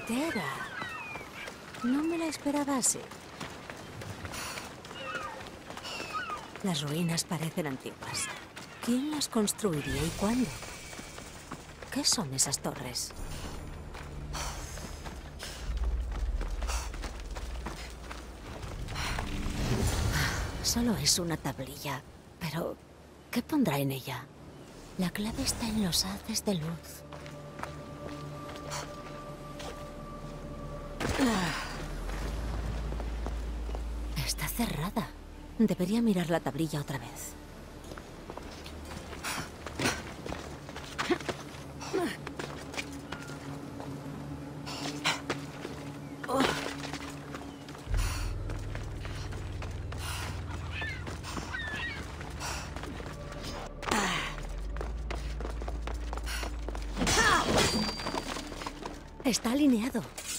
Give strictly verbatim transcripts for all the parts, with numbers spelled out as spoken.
carretera. No me la esperaba así. Las ruinas parecen antiguas. ¿Quién las construiría y cuándo? ¿Qué son esas torres? Solo es una tablilla, pero ¿qué pondrá en ella? La clave está en los haces de luz. Está cerrada. Debería mirar la tablilla otra vez. Está alineado.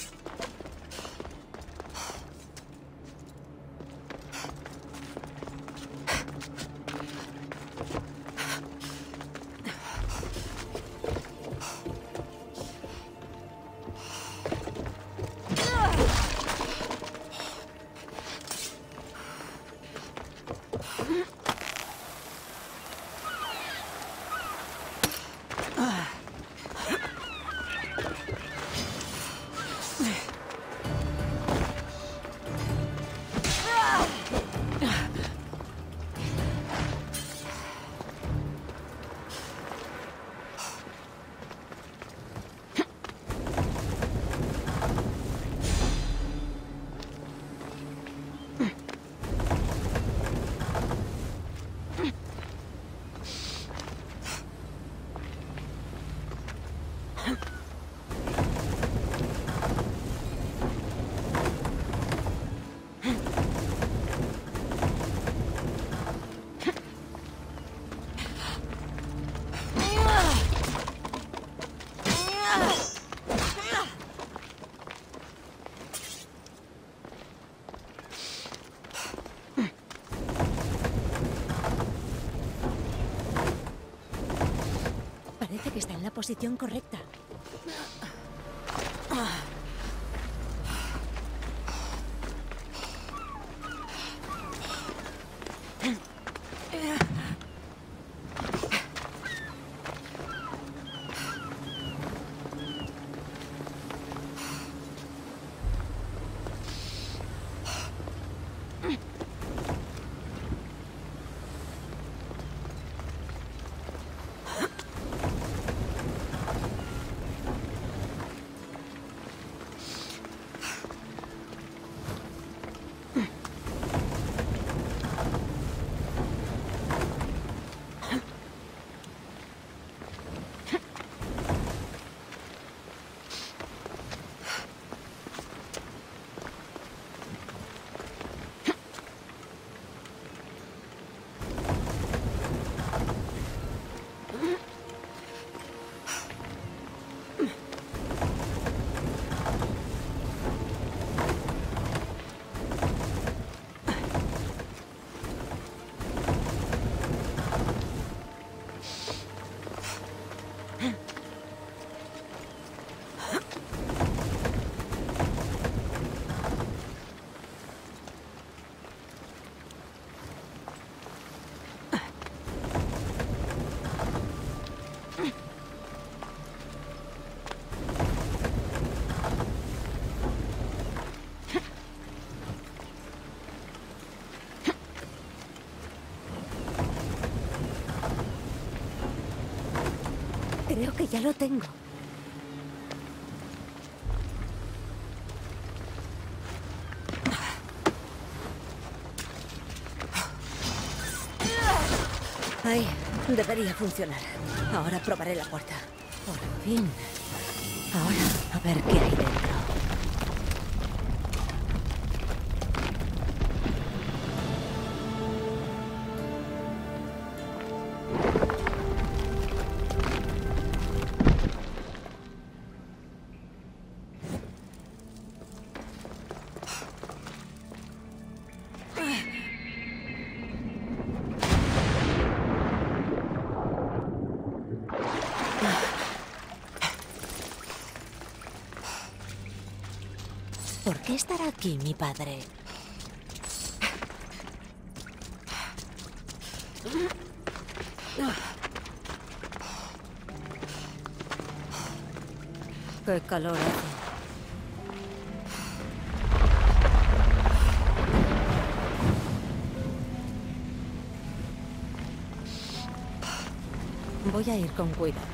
Parece que está en la posición correcta. Creo que ya lo tengo. Ahí, debería funcionar. Ahora probaré la puerta. Por fin. Ahora, a ver qué hay dentro. qué estará aquí mi padre? Qué calor hace. Voy a ir con cuidado.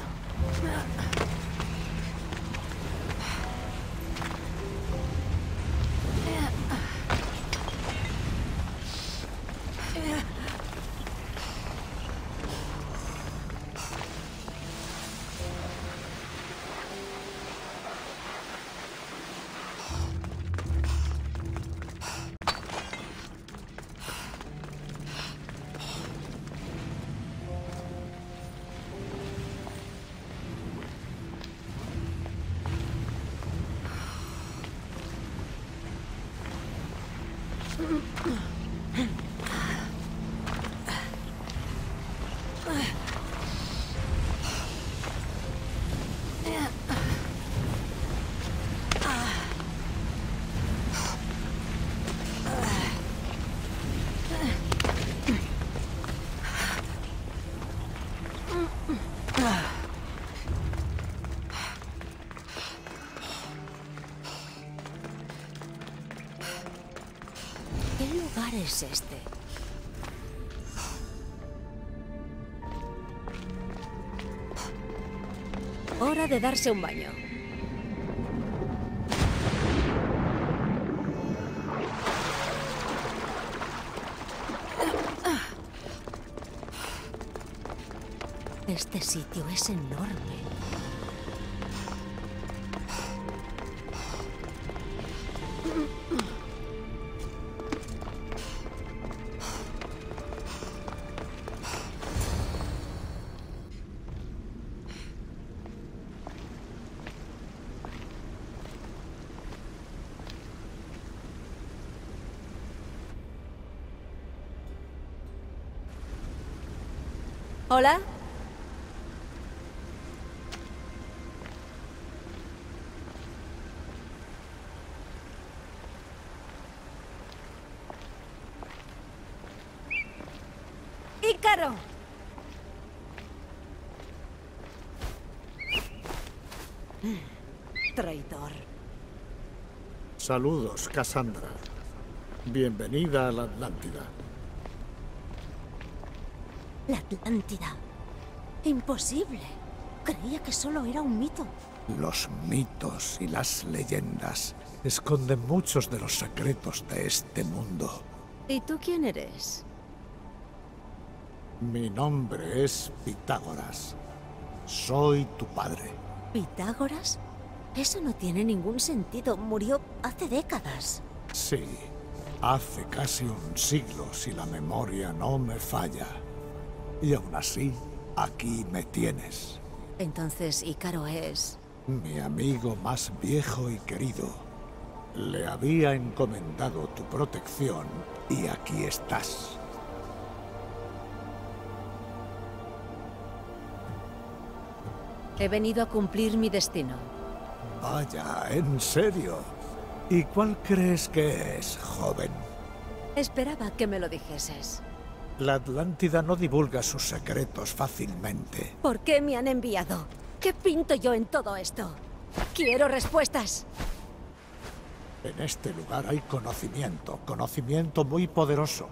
¿Qué lugar es este? Hora de darse un baño. Este sitio es enorme. ¿Hola? ¡Ícaro! Traidor. Saludos, Cassandra. Bienvenida a la Atlántida. La Atlántida. Imposible. Creía que solo era un mito. Los mitos y las leyendas esconden muchos de los secretos de este mundo. ¿Y tú quién eres? Mi nombre es Pitágoras. Soy tu padre. ¿Pitágoras? Eso no tiene ningún sentido. Murió hace décadas. Sí, hace casi un siglo, si la memoria no me falla. Y aún así, aquí me tienes. Entonces, Ícaro es... Mi amigo más viejo y querido. Le había encomendado tu protección y aquí estás. He venido a cumplir mi destino. Vaya, ¿en serio? ¿Y cuál crees que es, joven? Esperaba que me lo dijeses. La Atlántida no divulga sus secretos fácilmente. ¿Por qué me han enviado? ¿Qué pinto yo en todo esto? Quiero respuestas. En este lugar hay conocimiento, conocimiento muy poderoso.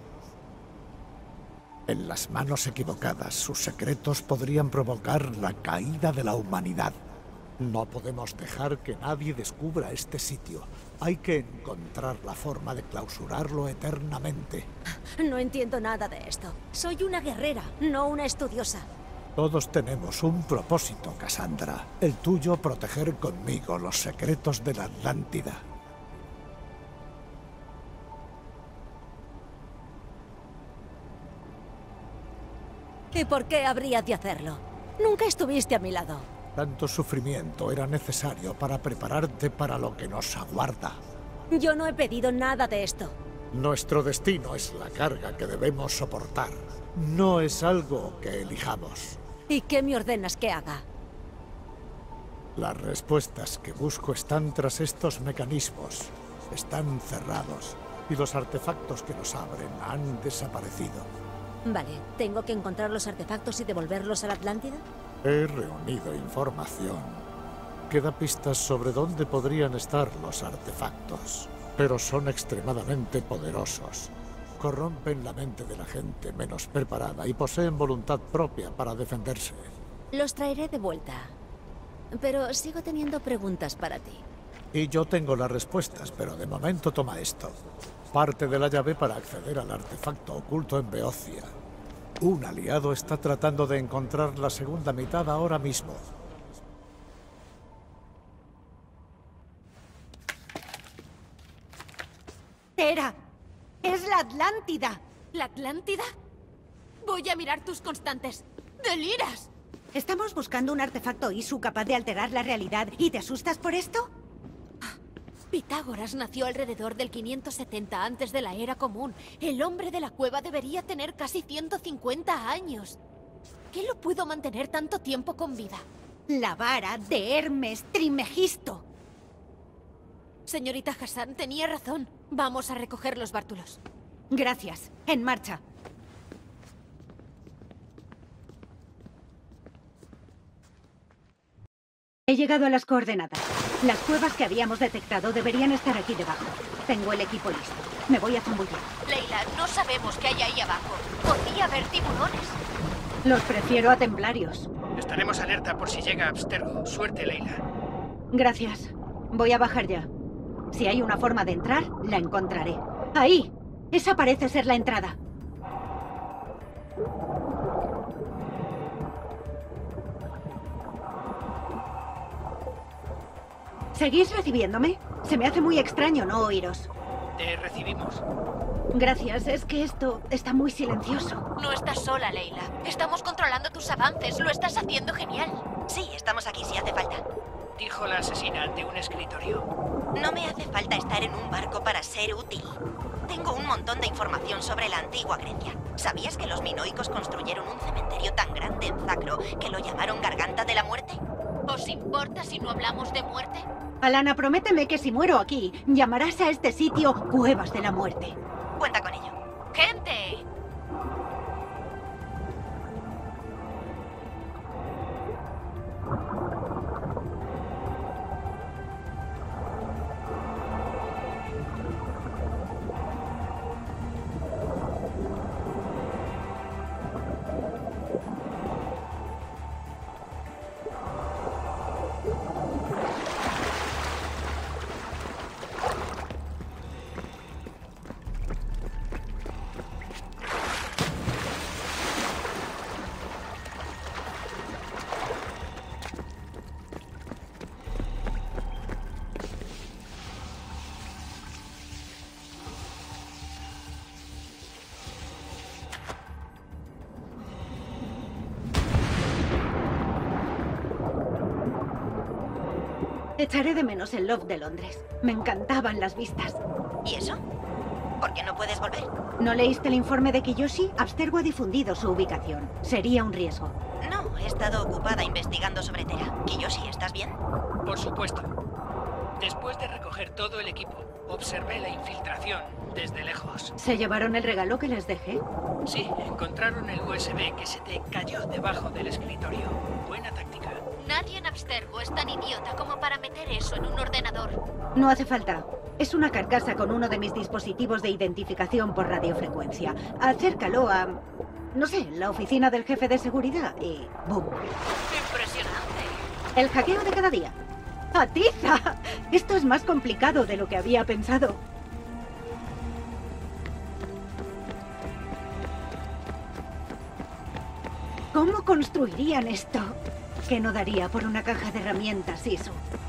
En las manos equivocadas, sus secretos podrían provocar la caída de la humanidad. No podemos dejar que nadie descubra este sitio. Hay que encontrar la forma de clausurarlo eternamente. No entiendo nada de esto. Soy una guerrera, no una estudiosa. Todos tenemos un propósito, Cassandra. El tuyo, proteger conmigo los secretos de la Atlántida. ¿Y por qué habría de hacerlo? Nunca estuviste a mi lado. Tanto sufrimiento era necesario para prepararte para lo que nos aguarda. Yo no he pedido nada de esto. Nuestro destino es la carga que debemos soportar. No es algo que elijamos. ¿Y qué me ordenas que haga? Las respuestas que busco están tras estos mecanismos. Están cerrados y los artefactos que los abren han desaparecido. Vale, ¿tengo que encontrar los artefactos y devolverlos a la Atlántida? He reunido información que da pistas sobre dónde podrían estar los artefactos, pero son extremadamente poderosos. Corrompen la mente de la gente menos preparada y poseen voluntad propia para defenderse. Los traeré de vuelta, pero sigo teniendo preguntas para ti. Y yo tengo las respuestas, pero de momento toma esto. Parte de la llave para acceder al artefacto oculto en Beocia. Un aliado está tratando de encontrar la segunda mitad ahora mismo. ¡Tera! ¡Es la Atlántida! ¿La Atlántida? Voy a mirar tus constantes. ¡Deliras! Estamos buscando un artefacto Isu capaz de alterar la realidad. ¿Y te asustas por esto? Pitágoras nació alrededor del quinientos setenta antes de la Era Común. El hombre de la cueva debería tener casi ciento cincuenta años. ¿Qué lo pudo mantener tanto tiempo con vida? La vara de Hermes Trimegisto. Señorita Hassan tenía razón. Vamos a recoger los bártulos. Gracias. En marcha. He llegado a las coordenadas. Las cuevas que habíamos detectado deberían estar aquí debajo. Tengo el equipo listo. Me voy a zambullir. Leila, no sabemos qué hay ahí abajo. Podría haber tiburones. Los prefiero a templarios. Estaremos alerta por si llega Abstergo. Suerte, Leila. Gracias. Voy a bajar ya. Si hay una forma de entrar, la encontraré. ¡Ahí! Esa parece ser la entrada. ¿Seguís recibiéndome? Se me hace muy extraño no oíros. Te recibimos. Gracias, es que esto está muy silencioso. No estás sola, Leila. Estamos controlando tus avances. Lo estás haciendo genial. Sí, estamos aquí si hace falta. Dijo la asesina ante un escritorio. No me hace falta estar en un barco para ser útil. Tengo un montón de información sobre la antigua Grecia. ¿Sabías que los minoicos construyeron un cementerio tan grande en Zacro que lo llamaron Garganta de la Muerte? ¿Os importa si no hablamos de muerte? Alana, prométeme que si muero aquí, llamarás a este sitio Cuevas de la Muerte. Cuenta con ello. ¡Gente! Echaré de menos el Loft de Londres. Me encantaban las vistas. ¿Y eso? ¿Por qué no puedes volver? ¿No leíste el informe de Kiyoshi? Abstergo ha difundido su ubicación. Sería un riesgo. No, he estado ocupada investigando sobre Tera. Kiyoshi, ¿estás bien? Por supuesto. Después de recoger todo el equipo, observé la infiltración desde lejos. ¿Se llevaron el regalo que les dejé? Sí, encontraron el U S B que se te cayó debajo del escritorio. Buena táctica. Nadie en Abstergo es tan idiota como para meter eso en un ordenador. No hace falta. Es una carcasa con uno de mis dispositivos de identificación por radiofrecuencia. Acércalo a... no sé, la oficina del jefe de seguridad y... ¡boom! Impresionante. El hackeo de cada día. ¡Atiza! Esto es más complicado de lo que había pensado. ¿Cómo construirían esto? Que no daría por una caja de herramientas, Isu.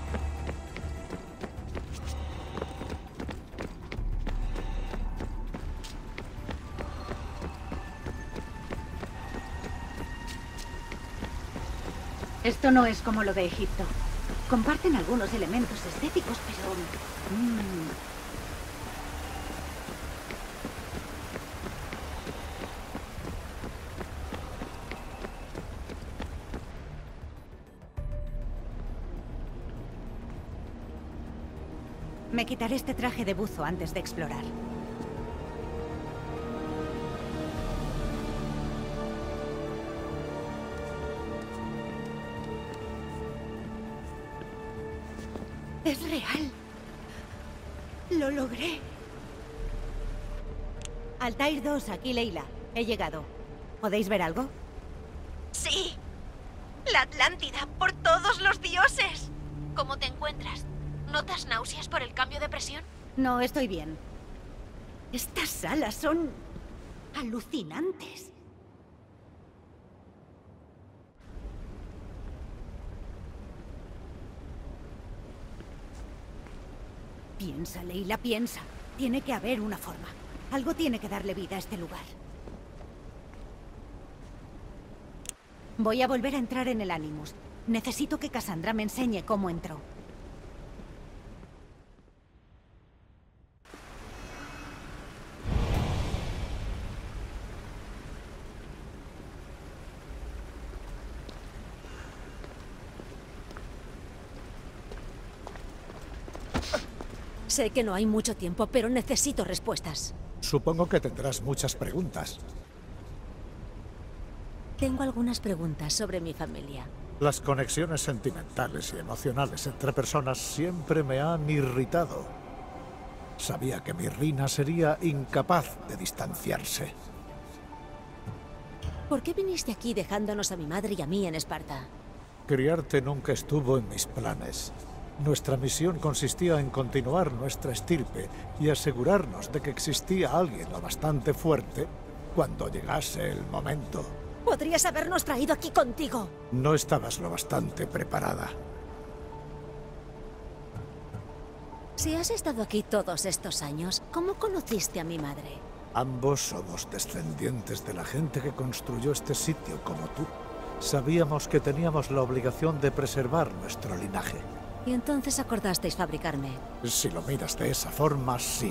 Esto no es como lo de Egipto. Comparten algunos elementos estéticos, pero... Mm. Me quitaré este traje de buzo antes de explorar. Es real. Lo logré. Altair dos, aquí Leila. He llegado. ¿Podéis ver algo? Sí. La Atlántida, por todos los dioses. ¿Cómo te encuentras? ¿Notas náuseas por el cambio de presión? No, estoy bien. Estas salas son alucinantes. Piensa, Leila, piensa. Tiene que haber una forma. Algo tiene que darle vida a este lugar. Voy a volver a entrar en el Animus. Necesito que Cassandra me enseñe cómo entró. Sé que no hay mucho tiempo, pero necesito respuestas. Supongo que tendrás muchas preguntas. Tengo algunas preguntas sobre mi familia. Las conexiones sentimentales y emocionales entre personas siempre me han irritado. Sabía que Myrrina sería incapaz de distanciarse. ¿Por qué viniste aquí dejándonos a mi madre y a mí en Esparta? Criarte nunca estuvo en mis planes. Nuestra misión consistía en continuar nuestra estirpe y asegurarnos de que existía alguien lo bastante fuerte cuando llegase el momento. ¡Podrías habernos traído aquí contigo! No estabas lo bastante preparada. Si has estado aquí todos estos años, ¿cómo conociste a mi madre? Ambos somos descendientes de la gente que construyó este sitio como tú. Sabíamos que teníamos la obligación de preservar nuestro linaje. Y entonces acordasteis fabricarme. Si lo miras de esa forma, sí.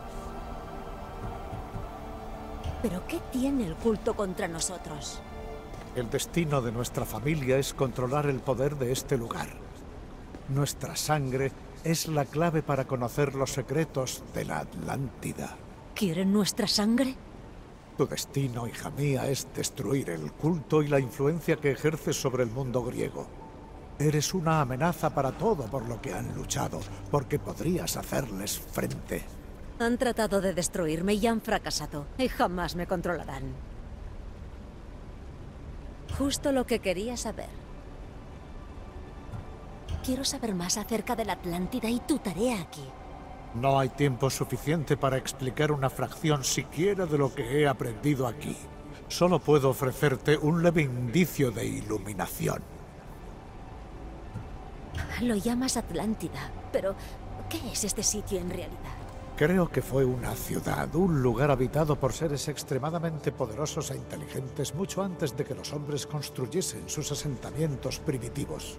¿Pero qué tiene el culto contra nosotros? El destino de nuestra familia es controlar el poder de este lugar. Nuestra sangre es la clave para conocer los secretos de la Atlántida. ¿Quieren nuestra sangre? Tu destino, hija mía, es destruir el culto y la influencia que ejerces sobre el mundo griego. Eres una amenaza para todo por lo que han luchado, porque podrías hacerles frente. Han tratado de destruirme y han fracasado, y jamás me controlarán. Justo lo que quería saber. Quiero saber más acerca de la Atlántida y tu tarea aquí. No hay tiempo suficiente para explicar una fracción siquiera de lo que he aprendido aquí. Solo puedo ofrecerte un leve indicio de iluminación. Lo llamas Atlántida, pero ¿qué es este sitio en realidad? Creo que fue una ciudad, un lugar habitado por seres extremadamente poderosos e inteligentes mucho antes de que los hombres construyesen sus asentamientos primitivos.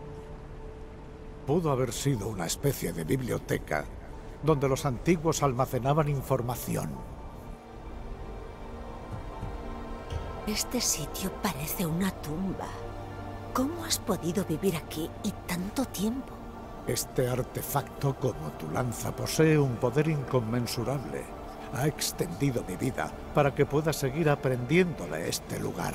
Pudo haber sido una especie de biblioteca donde los antiguos almacenaban información. Este sitio parece una tumba. ¿Cómo has podido vivir aquí y tanto tiempo? Este artefacto, como tu lanza, posee un poder inconmensurable. Ha extendido mi vida para que pueda seguir aprendiendo de este lugar.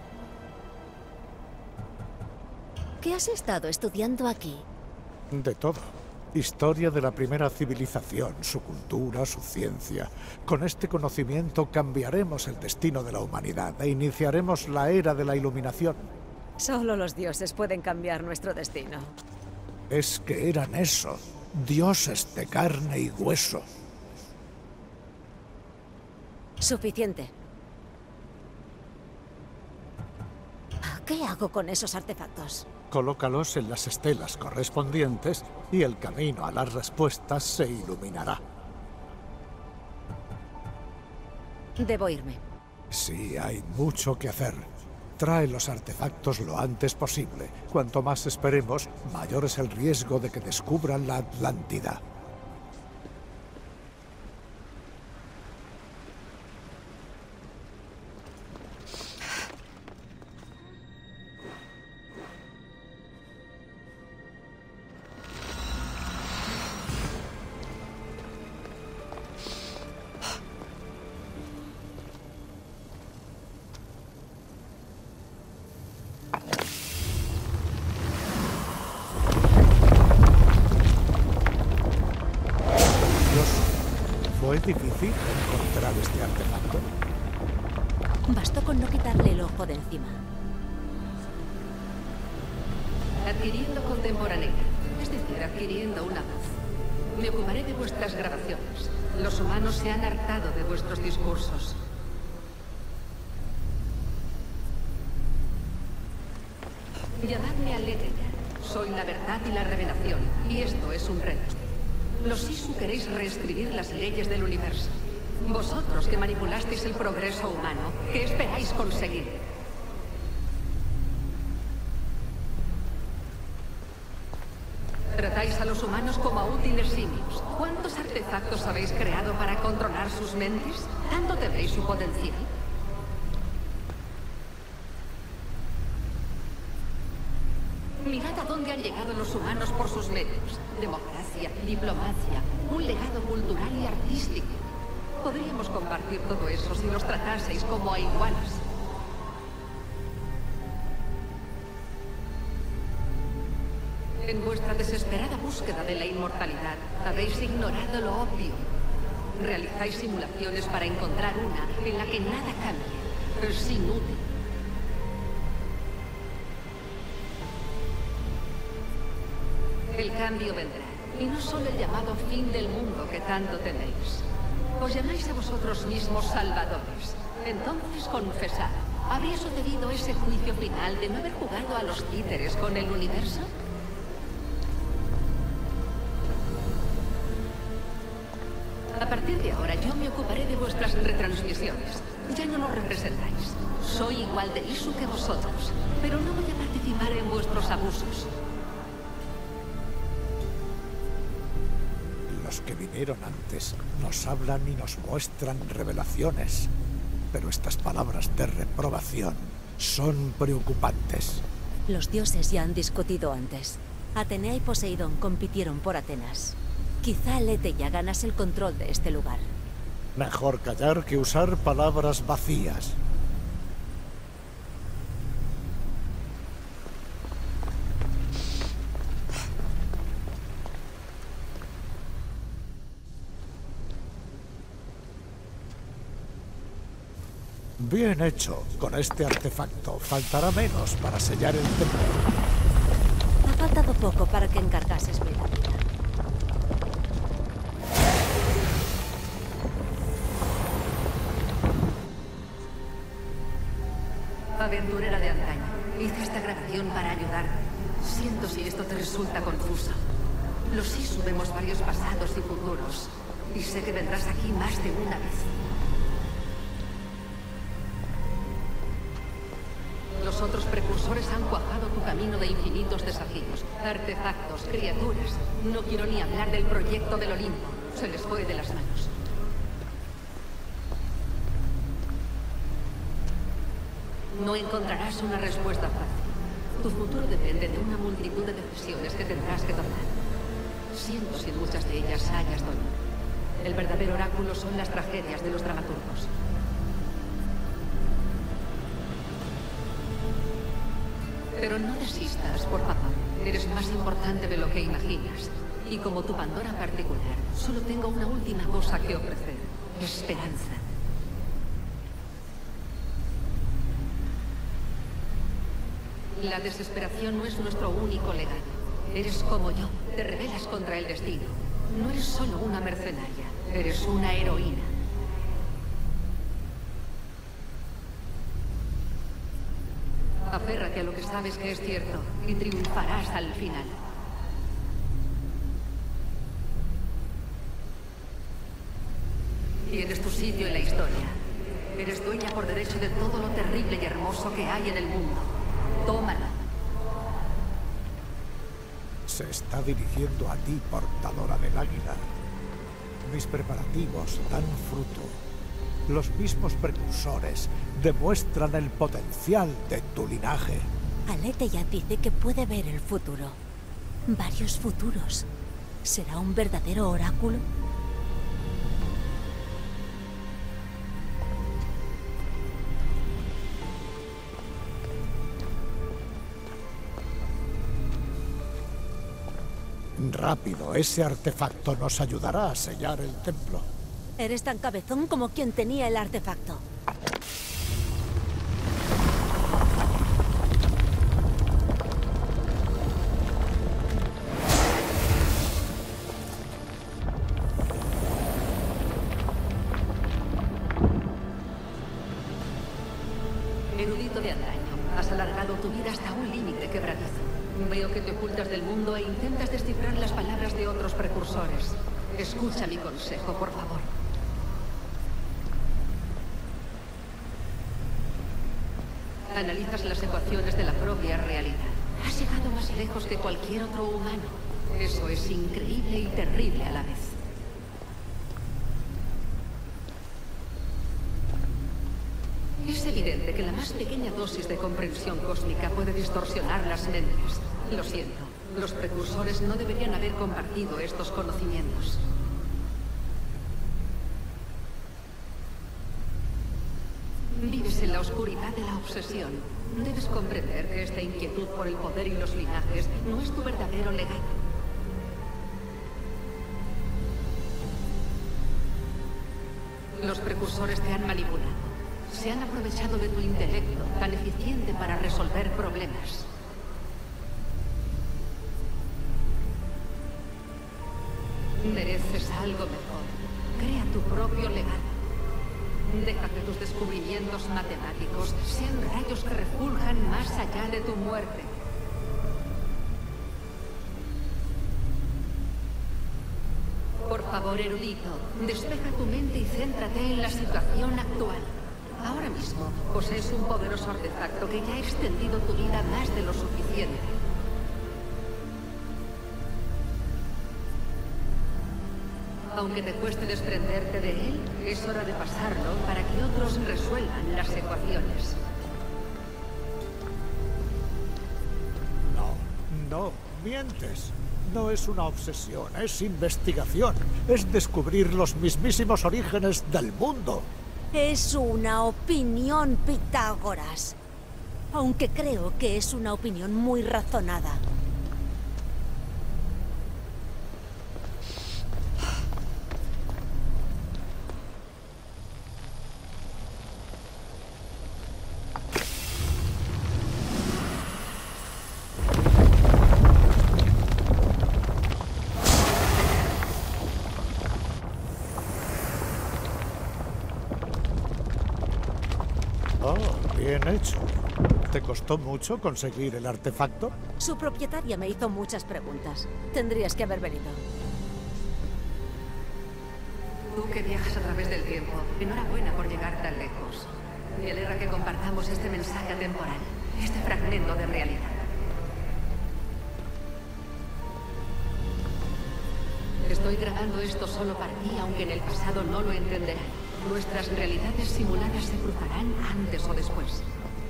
¿Qué has estado estudiando aquí? De todo. Historia de la primera civilización, su cultura, su ciencia. Con este conocimiento cambiaremos el destino de la humanidad e iniciaremos la era de la iluminación. Solo los dioses pueden cambiar nuestro destino. Es que eran eso, dioses de carne y hueso. Suficiente. ¿Qué hago con esos artefactos? Colócalos en las estelas correspondientes y el camino a las respuestas se iluminará. Debo irme. Sí, hay mucho que hacer. Trae los artefactos lo antes posible. Cuanto más esperemos, mayor es el riesgo de que descubran la Atlántida. ¿Es difícil encontrar este artefacto? Bastó con no quitarle el ojo de encima. Adquiriendo contemporaneidad, es decir, adquiriendo una voz. Me ocuparé de vuestras grabaciones. Los humanos se han hartado de vuestros discursos. Llamadme Aletheia. Soy la verdad y la revelación, y esto es un reto. Los Sisu queréis reescribir las leyes del universo. Vosotros que manipulasteis el progreso humano, ¿qué esperáis conseguir? Tratáis a los humanos como a útiles simios. ¿Cuántos artefactos habéis creado para controlar sus mentes? ¿Tanto teméis su potencial? Mirad a dónde han llegado los humanos por sus medios. Democracia, diplomacia, un legado cultural y artístico. Podríamos compartir todo eso si los trataseis como a iguales. En vuestra desesperada búsqueda de la inmortalidad, habéis ignorado lo obvio. Realizáis simulaciones para encontrar una en la que nada cambie. Es inútil. El cambio vendrá, y no solo el llamado fin del mundo que tanto teméis. Os llamáis a vosotros mismos salvadores. Entonces confesad, ¿habría sucedido ese juicio final de no haber jugado a los títeres con el universo? A partir de ahora yo me ocuparé de vuestras retransmisiones. Ya no nos representáis. Soy igual de Isu que vosotros, pero no voy a participar en vuestros abusos. Los que vinieron antes nos hablan y nos muestran revelaciones, pero estas palabras de reprobación son preocupantes. Los dioses ya han discutido antes. Atenea y Poseidón compitieron por Atenas. Quizá Aletheia ganase el control de este lugar. Mejor callar que usar palabras vacías. Bien hecho. Con este artefacto faltará menos para sellar el templo. Ha faltado poco para que encargases mi lápida. Aventurera de antaño, hice esta grabación para ayudarte. Siento si esto te resulta confuso. Los Sisu vemos varios pasados y futuros, y sé que vendrás aquí más de una vez. Los otros precursores han cuajado tu camino de infinitos desafíos, artefactos, criaturas. No quiero ni hablar del proyecto del Olimpo. Se les fue de las manos. No encontrarás una respuesta fácil. Tu futuro depende de una multitud de decisiones que tendrás que tomar. Siento si en muchas de ellas hayas dolor. El verdadero oráculo son las tragedias de los dramaturgos. Pero no desistas, por favor. Eres más importante de lo que imaginas. Y como tu Pandora particular, solo tengo una última cosa que ofrecer. Esperanza. La desesperación no es nuestro único legado. Eres como yo, te rebelas contra el destino. No eres solo una mercenaria, eres una heroína. Aférrate a lo que sabes que es cierto y triunfarás al final. Tienes tu sitio en la historia. Eres dueña por derecho de todo lo terrible y hermoso que hay en el mundo. Tómala. Se está dirigiendo a ti, portadora del águila. Mis preparativos dan fruto. Los mismos precursores demuestran el potencial de tu linaje. Aletheia dice que puede ver el futuro. Varios futuros. ¿Será un verdadero oráculo? Rápido, ese artefacto nos ayudará a sellar el templo. Eres tan cabezón como quien tenía el artefacto. Erudito de antaño, has alargado tu vida hasta un límite quebradizo. Veo que te ocultas del mundo e intentas descifrar las palabras de otros precursores. Escucha mi consejo, por favor. Analizas las ecuaciones de la propia realidad. Has llegado más lejos que cualquier otro humano. Eso es increíble y terrible a la vez. Es evidente que la más pequeña dosis de comprensión cósmica puede distorsionar las mentes. Lo siento, los precursores no deberían haber compartido estos conocimientos. Vives en la oscuridad de la obsesión. Debes comprender que esta inquietud por el poder y los linajes no es tu verdadero legado. Los precursores te han manipulado. Se han aprovechado de tu intelecto, tan eficiente para resolver problemas. Mereces algo mejor. Crea tu propio legado. Deja que tus descubrimientos matemáticos sean rayos que refuljan más allá de tu muerte. Por favor, erudito, despeja tu mente y céntrate en la situación actual. Ahora mismo posees un poderoso artefacto que ya ha extendido tu vida más de lo suficiente. Aunque te cueste desprenderte de él, es hora de pasarlo para que otros resuelvan las ecuaciones. No, no, mientes. No es una obsesión, es investigación. Es descubrir los mismísimos orígenes del mundo. Es una opinión, Pitágoras. Aunque creo que es una opinión muy razonada. Oh, bien hecho. ¿Te costó mucho conseguir el artefacto? Su propietaria me hizo muchas preguntas. Tendrías que haber venido. Tú que viajas a través del tiempo, enhorabuena por llegar tan lejos. Me alegra que compartamos este mensaje atemporal, este fragmento de realidad. Estoy grabando esto solo para ti, aunque en el pasado no lo entenderán. Nuestras realidades simuladas se cruzarán antes o después.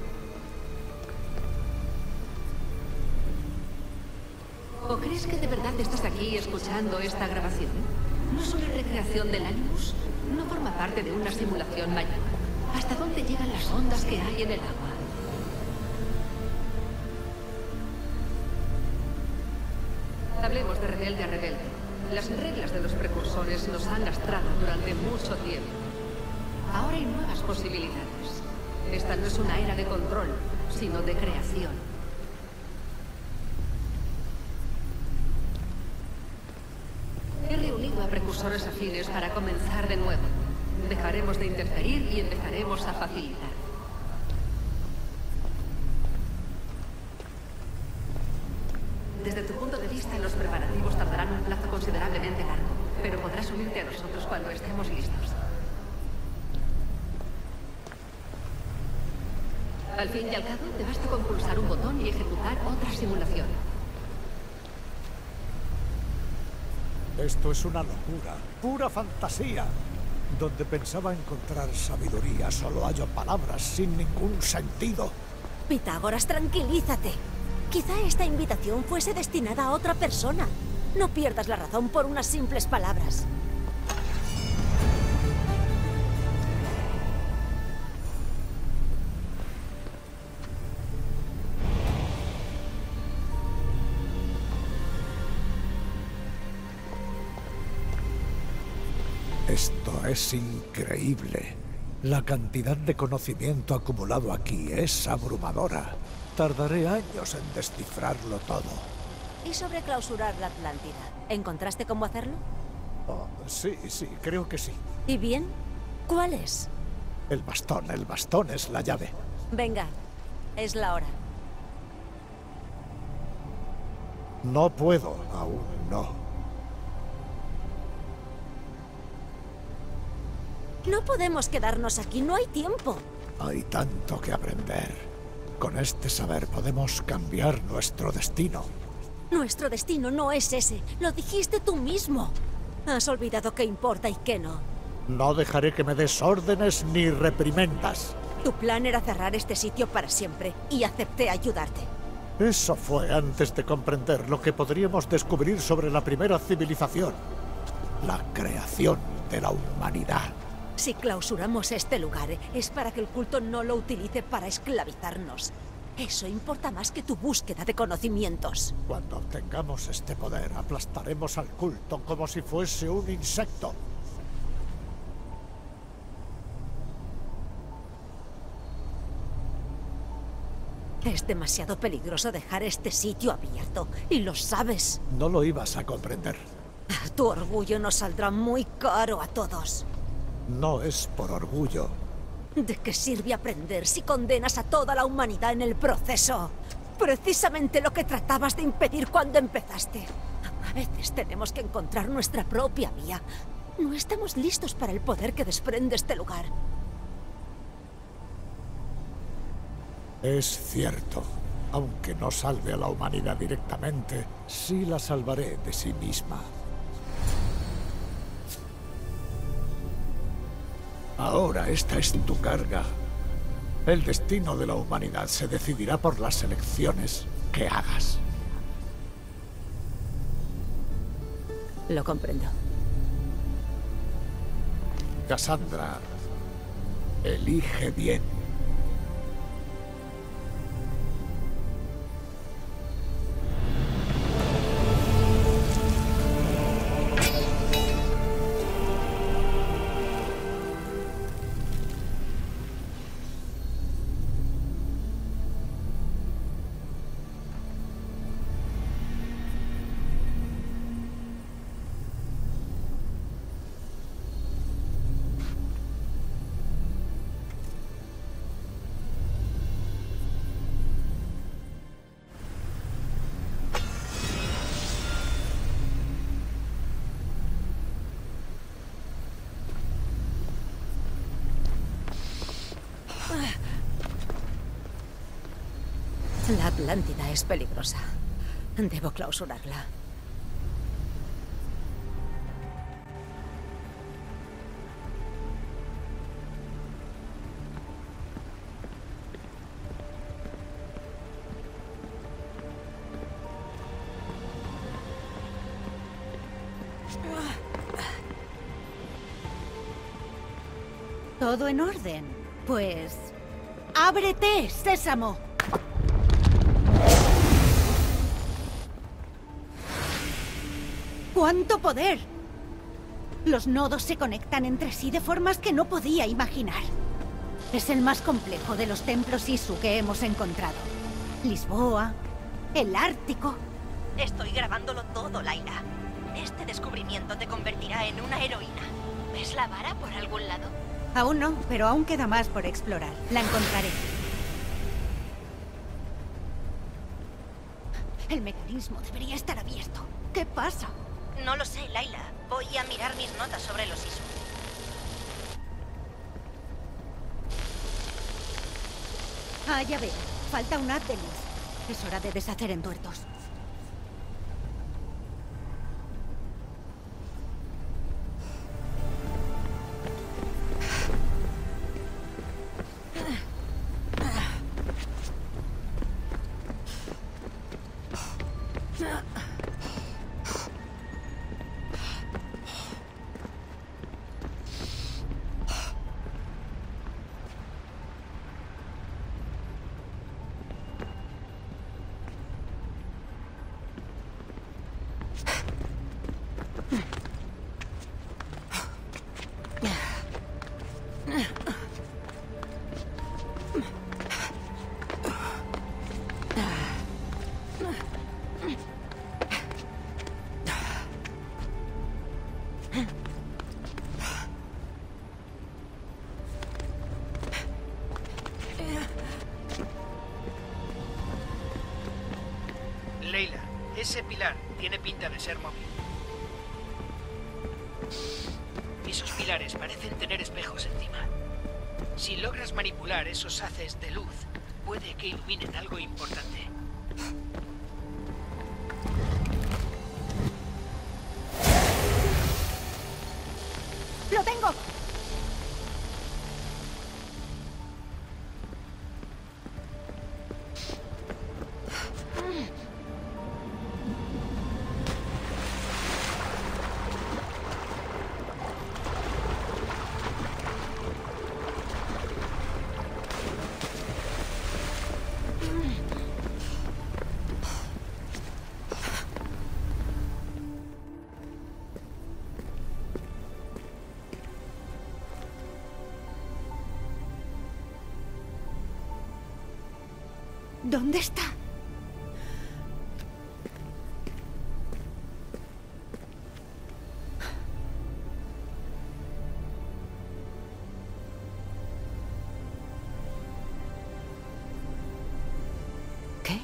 ¿O crees que de verdad estás aquí escuchando esta grabación? ¿No es una recreación del Animus? ¿No forma parte de una simulación mayor? ¿Hasta dónde llegan las ondas que hay en el agua? Hablemos de rebelde a rebelde. Las reglas de los precursores nos han lastrado durante mucho tiempo. Ahora hay nuevas posibilidades. Esta no es una era de control, sino de creación. He reunido a precursores afines para comenzar de nuevo. Dejaremos de interferir y empezaremos a facilitar. Desde tu punto de vista, los preparativos tardarán un plazo considerablemente largo, pero podrás unirte a nosotros cuando estemos listos. Al fin y al cabo, te basta con pulsar un botón y ejecutar otra simulación. Esto es una locura, pura fantasía. Donde pensaba encontrar sabiduría, solo hallo palabras sin ningún sentido. Pitágoras, tranquilízate. Quizá esta invitación fuese destinada a otra persona. No pierdas la razón por unas simples palabras. Esto Esto es increíble. La cantidad de conocimiento acumulado aquí es abrumadora. Tardaré años en descifrarlo todo. ¿Y sobre clausurar la Atlántida? ¿Encontraste cómo hacerlo? Oh, sí, sí, creo que sí. ¿Y bien? ¿Cuál es? El bastón, el bastón es la llave. Venga, es la hora. No puedo, aún no. No podemos quedarnos aquí, no hay tiempo. Hay tanto que aprender. Con este saber podemos cambiar nuestro destino. Nuestro destino no es ese, lo dijiste tú mismo. Has olvidado qué importa y qué no. No dejaré que me des órdenes ni reprimendas. Tu plan era cerrar este sitio para siempre, y acepté ayudarte. Eso fue antes de comprender lo que podríamos descubrir sobre la primera civilización. La creación de la humanidad. Si clausuramos este lugar, es para que el culto no lo utilice para esclavizarnos. Eso importa más que tu búsqueda de conocimientos. Cuando obtengamos este poder, aplastaremos al culto como si fuese un insecto. Es demasiado peligroso dejar este sitio abierto, y lo sabes. No lo ibas a comprender. Tu orgullo nos saldrá muy caro a todos. No es por orgullo. ¿De qué sirve aprender si condenas a toda la humanidad en el proceso? Precisamente lo que tratabas de impedir cuando empezaste. A veces tenemos que encontrar nuestra propia vía. No estamos listos para el poder que desprende este lugar. Es cierto. Aunque no salve a la humanidad directamente, sí la salvaré de sí misma. Ahora esta es tu carga. El destino de la humanidad se decidirá por las elecciones que hagas. Lo comprendo. Cassandra, elige bien. La Atlántida es peligrosa. Debo clausurarla. Todo en orden. Pues... ¡ábrete, sésamo! ¡Cuánto poder! Los nodos se conectan entre sí de formas que no podía imaginar. Es el más complejo de los templos Isu que hemos encontrado. Lisboa, el Ártico... Estoy grabándolo todo, Layla. Este descubrimiento te convertirá en una heroína. ¿Ves la vara por algún lado? Aún no, pero aún queda más por explorar. La encontraré. El mecanismo debería estar abierto. ¿Qué pasa? No lo sé, Layla. Voy a mirar mis notas sobre los Isu. Ah, ya veo. Falta un haz de luz. Es hora de deshacer entuertos. Ese pilar tiene pinta de ser móvil. Esos pilares parecen tener espejos encima. Si logras manipular esos haces de luz, puede que iluminen algo importante. ¡Lo tengo! ¿Dónde está? ¿Qué?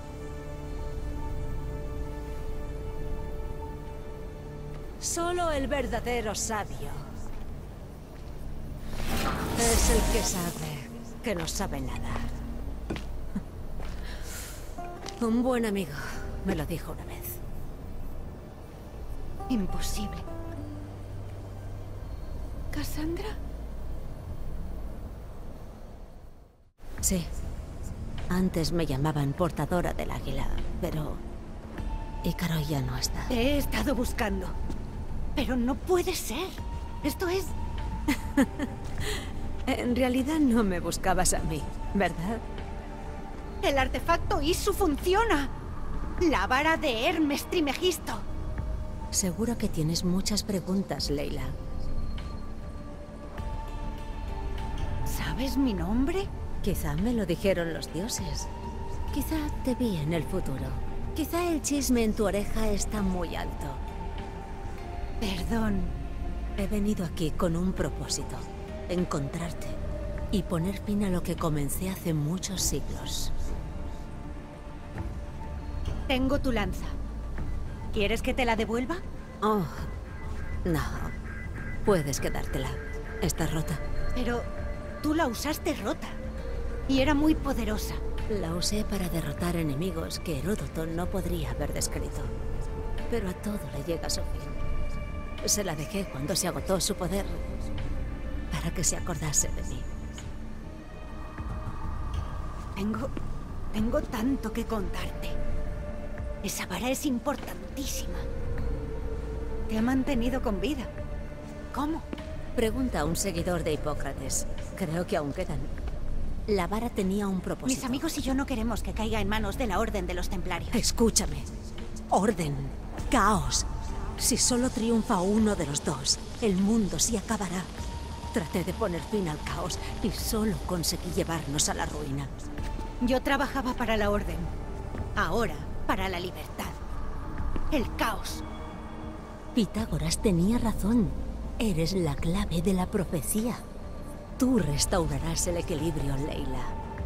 Solo el verdadero sabio es el que sabe que no sabe nada. Un buen amigo me lo dijo una vez. Imposible. ¿Cassandra? Sí. Antes me llamaban portadora del águila, pero Ícaro ya no está. Te he estado buscando. Pero no puede ser. Esto es... En realidad no me buscabas a mí, ¿verdad? El artefacto Isu funciona. La vara de Hermes Trimegisto. Seguro que tienes muchas preguntas, Layla. ¿Sabes mi nombre? Quizá me lo dijeron los dioses. Quizá te vi en el futuro. Quizá el chisme en tu oreja está muy alto. Perdón. He venido aquí con un propósito. Encontrarte. Y poner fin a lo que comencé hace muchos siglos. Tengo tu lanza. ¿Quieres que te la devuelva? Oh, no. Puedes quedártela. Está rota. Pero tú la usaste rota. Y era muy poderosa. La usé para derrotar enemigos que Heródoto no podría haber descrito. Pero a todo le llega su fin. Se la dejé cuando se agotó su poder para que se acordase de mí. Tengo... tengo tanto que contarte. Esa vara es importantísima. Te ha mantenido con vida. ¿Cómo? Pregunta a un seguidor de Hipócrates. Creo que aún quedan. La vara tenía un propósito. Mis amigos y yo no queremos que caiga en manos de la Orden de los Templarios. Escúchame. Orden. Caos. Si solo triunfa uno de los dos, el mundo sí acabará. Traté de poner fin al caos y solo conseguí llevarnos a la ruina. Yo trabajaba para la Orden. Ahora, para la libertad. El caos. Pitágoras tenía razón. Eres la clave de la profecía. Tú restaurarás el equilibrio, Layla.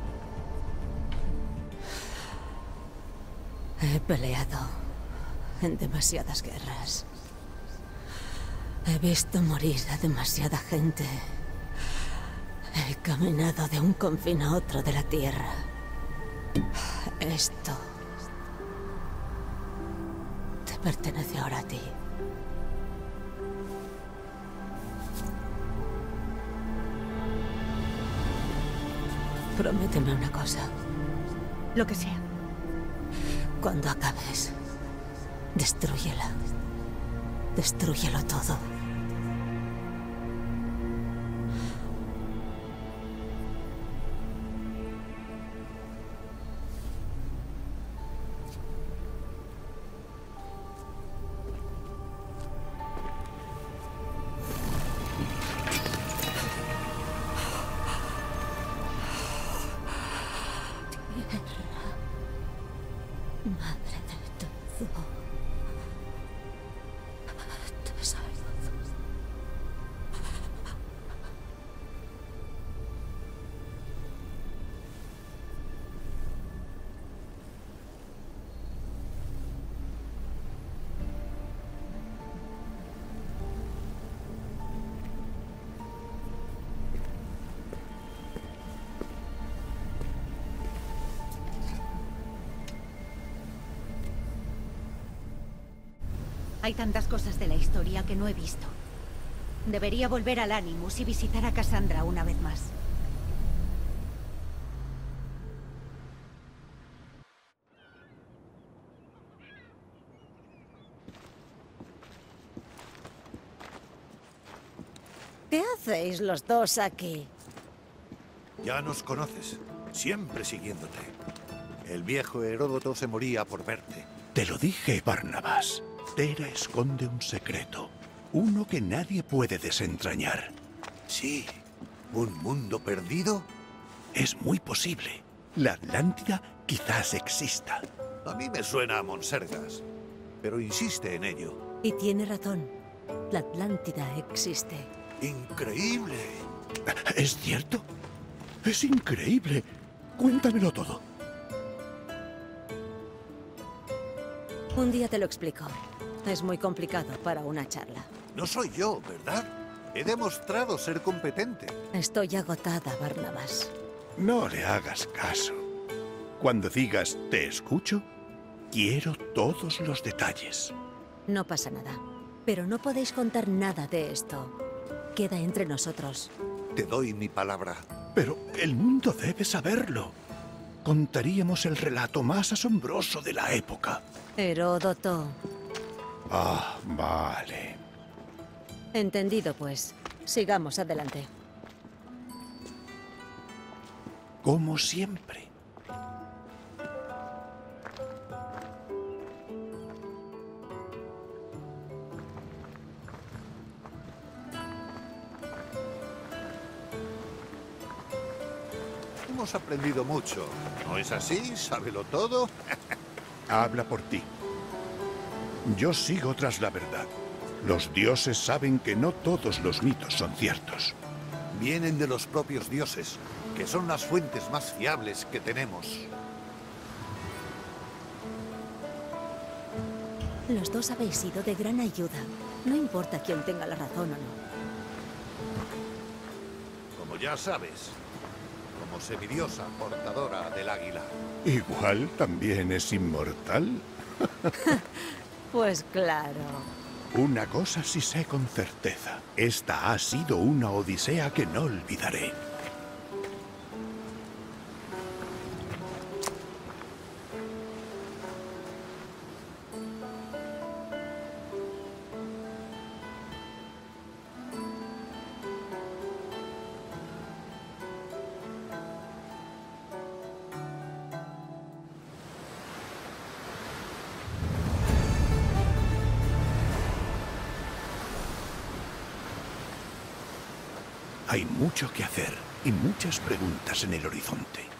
He peleado en demasiadas guerras. He visto morir a demasiada gente. He caminado de un confín a otro de la Tierra. Esto te pertenece ahora a ti. Prométeme una cosa. Lo que sea. Cuando acabes, destrúyela. Destrúyelo todo. Madre de todo. Te salvo. Hay tantas cosas de la historia que no he visto. Debería volver al Animus y visitar a Cassandra una vez más. ¿Qué hacéis los dos aquí? Ya nos conoces, siempre siguiéndote. El viejo Heródoto se moría por verte. Te lo dije, Barnabas. Tera esconde un secreto, uno que nadie puede desentrañar. Sí, ¿un mundo perdido? Es muy posible. La Atlántida quizás exista. A mí me suena a Monsergas, pero insiste en ello. Y tiene razón. La Atlántida existe. ¡Increíble! ¿Es cierto? Es increíble. Cuéntamelo todo. Un día te lo explico. Es muy complicado para una charla. No soy yo, ¿verdad? He demostrado ser competente. Estoy agotada, Barnabas. No le hagas caso. Cuando digas te escucho, quiero todos los detalles. No pasa nada. Pero no podéis contar nada de esto. Queda entre nosotros. Te doy mi palabra. Pero el mundo debe saberlo. Contaríamos el relato más asombroso de la época. Heródoto. Ah, vale. Entendido, pues. Sigamos adelante. Como siempre. Hemos aprendido mucho. ¿No es así? ¿Sábelo todo? Habla por ti. Yo sigo tras la verdad. Los dioses saben que no todos los mitos son ciertos. Vienen de los propios dioses, que son las fuentes más fiables que tenemos. Los dos habéis sido de gran ayuda. No importa quién tenga la razón o no. Como ya sabes, como semidiosa portadora del águila. Igual también es inmortal. Pues claro. Una cosa sí sé con certeza. Esta ha sido una odisea que no olvidaré. Hay mucho que hacer y muchas preguntas en el horizonte.